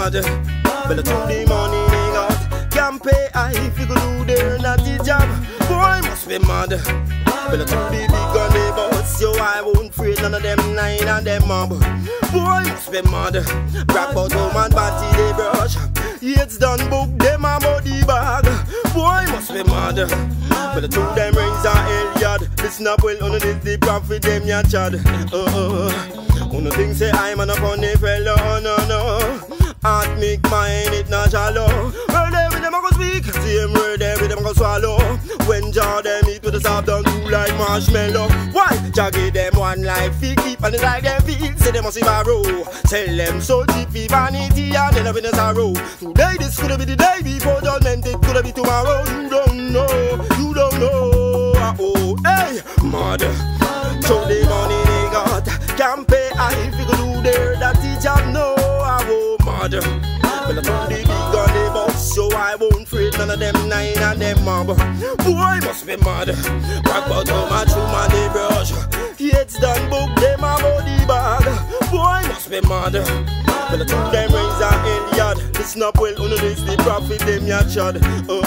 mad. Well, to the money they got, can't pay high if you go do their naughty job. Boy must be mad. Well, to the big gun they boss, yo I won't afraid none of them nine and them mob. Boy must be mad. Rap out home and body they brush. It's done book them a body bag. Boy must be mad. Well, to them rings are Elliot. Listen up well, on this the profit them ya chad. Uno think say I'm an funny fellow, no. Heart make mine, it not shallow. Well, every them I go speak, same word every them I go swallow. When jar them eat with the soft down cool like marshmallow. Why? Jah give them one life, he keep and it's like them feel. Say they must see borrow. Tell them so cheap, vanity and end up in a sorrow. Today this could be the day before judgment, it could be tomorrow. You don't know. Oh, hey, mother. Show the money they got, can't pay high if you go do there. That teacher know I won't mother. Well, I told the big gun they boss, so I won't afraid none of them nine and them mob. Boy must be mad. Rock about how much woman they brush. It's done book them a body bag. Boy must be mad. Well, I told them raise a Elliot. Listen up well, uno this the profit them ya chad.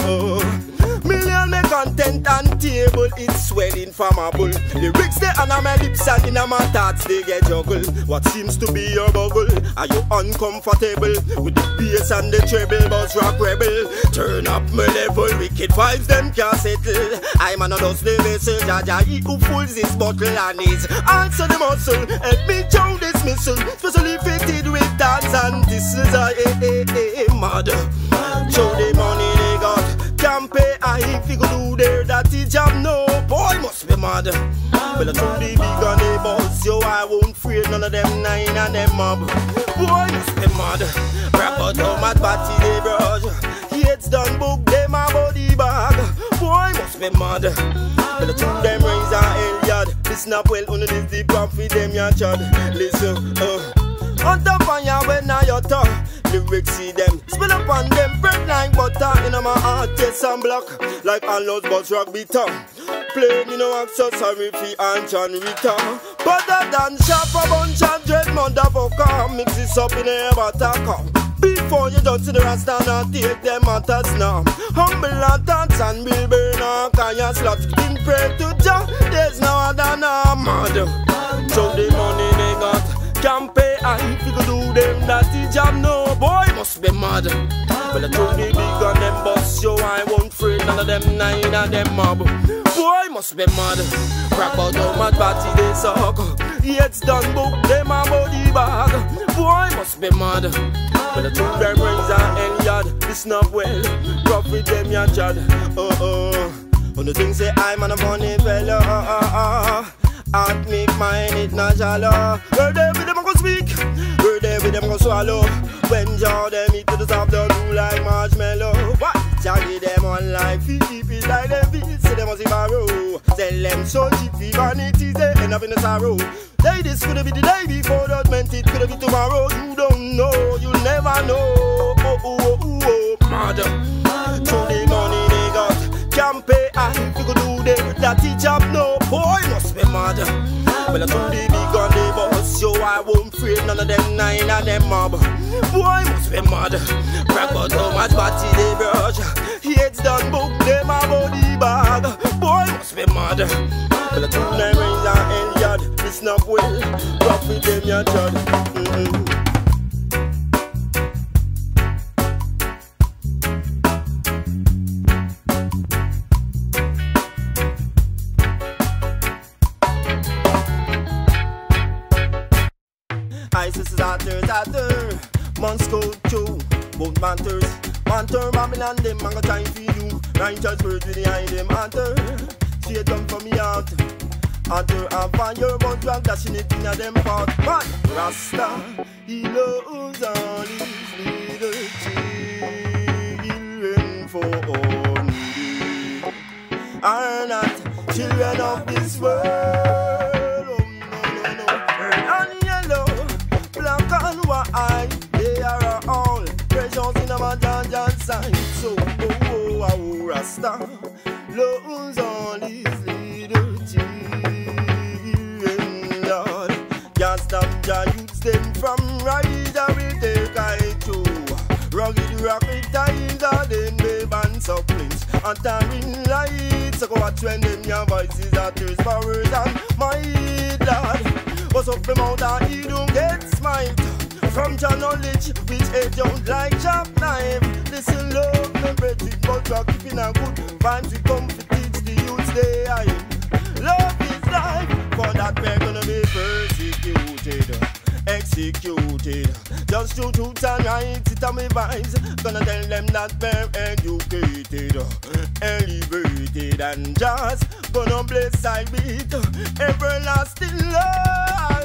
Million me content and table, it's swelling from a bull. Lyrics they on my lips and in my thoughts they get juggle. What seems to be your bubble? Are you uncomfortable with the bass and the treble? Boss rock rebel, turn up my level. Wicked vibes them can't settle. I'm an the vessel, Jaja he who fools this bottle and his answer the muscle. Help me chow this missile, especially fitted with dance and this is a mother. Show the money they got, can't pay high if you go do there dirty job. No, boy must be mad. Well, I told the big gun they boss, yo I won't afraid none of them nine and them mob. Boy must be mad. Rap out how mad body they brush. It's done book them a body bag. Boy must be mad. Well, I told them raise a Elliot. Listen up well, on this the profit them ya chad. Listen, on the fire when I your talk. Lyrics see them, spill up on them, bread like butter. In my heart, taste and block, like Anlos Bus Rock Beater. Play me no act so sorry for Aunt John Rita. Better than sharp a bunch of dread motherfucker. Mix this up in a butter. Before you judge the rasta and take them matters now. Humble and dance and will burn up. Can you slot in pray to Jah? There's no other no mother. So the money they got, can't pay high if you go do them dirty job. No, boy must be mad. Well, I told the big gun them boss, yo I won't afraid none of them nine and them mob. Boy must be mad. Rap out how mad body they suck. It's done book them a body bag. Boy must be mad. Well, I told them rings and Elliot. Listen up well, profit them ya chad. On the thing say I'm an a funny fella. Heart make mine, it not shallow. Heard every them go speak, heard every them go swallow. When jaw them eat to the soft down cool like marshmallow. What? Jah give them one life, he keep it like them feel. Say them must see borrow. Tell them so cheap, vanity they end up in the sorrow. Day this could be the day before judgment, it could be tomorrow. You don't know, you never know. Mother. So the money they got, can't pay high if you go do that job. No, boy must be mad. Well, I told the big gun they boss, yo I won't afraid none of them nine and them mob. Boy must be mad. Brag about how much body they brush. It's done book them a body bag. Boy must be mad. Well, I told them raise and Elliot. Listen up well, profit them ya chad. ISIS is hotter. Months go through, both manters. Manter, Babylon, them, man go try for you. Righteous birds with the eye, them hunter. Straight come from me out. Hunter and fire, but drag dashing it in a them pot. Man, Rasta, he knows all his little children for only are not children of this world. They are all treasures in our dungeon side. So, Rasta loves all his little children. Lord, can't stop Jah use them from right. I will take I too. graphic times are then babe and sucklings. And tiring lights, so go watch when them your voices are thirst for words and my lad. What's up the mouth and he don't get smite. From your knowledge, which age don't like sharp knife. Listen love, me brethren, but we are keeping a good vibes. We come to teach the youths they are in. Love is life, for that we're gonna be persecuted, executed. Just to truth and right, it on me vibes. Gonna tell them that we're educated, elevated, and just gonna bless I beat everlasting life.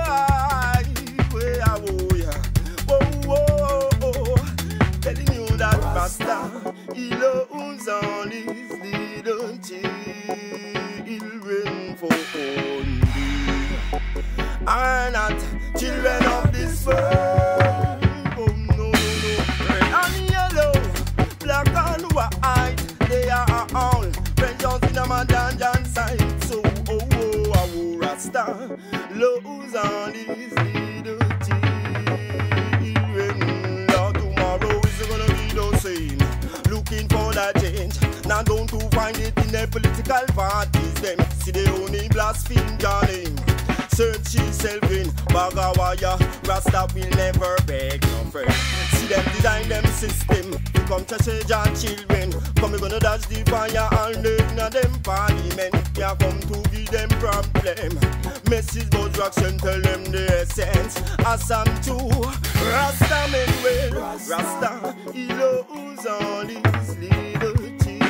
Telling you that Rasta, he loves all his little children for only are not children of this world. Oh no, no, no. Red and yellow, black and white, they are all precious in a dungeon side. So, Rasta loves all his little children. Now tomorrow is gonna be the same. Looking for that change. Now don't you find it in the political parties. Them see they only blaspheme your name. Search yourself in Bagawaya. Rasta will never beg no friend. See them design them system to come to change our children. Come we gonna dodge the fire and learn them parliament. Yeah, come to give them problem. Message about action, tell them the essence. Assam too. Rasta men well. Rasta, he loves all his little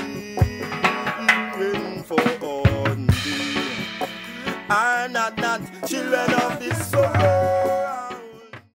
children for on thee. Are not children of this world.